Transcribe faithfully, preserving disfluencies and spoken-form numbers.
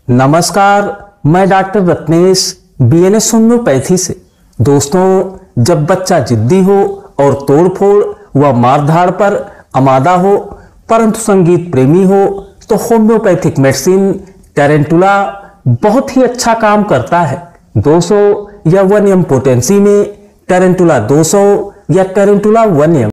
नमस्कार, मैं doctor Ratnesh BNS homeopathy से। दोस्तों, जब बच्चा जिद्दी हो और तोड़फोड़ व मारधाड़ पर आमादा हो परंतु संगीत प्रेमी हो तो होम्योपैथिक मेडिसिन टेरेंटुला बहुत ही अच्छा काम करता है। दो सौ या वन एम पोटेंसी में टेरेंटुला दो सौ या टेरेंटुला वन एम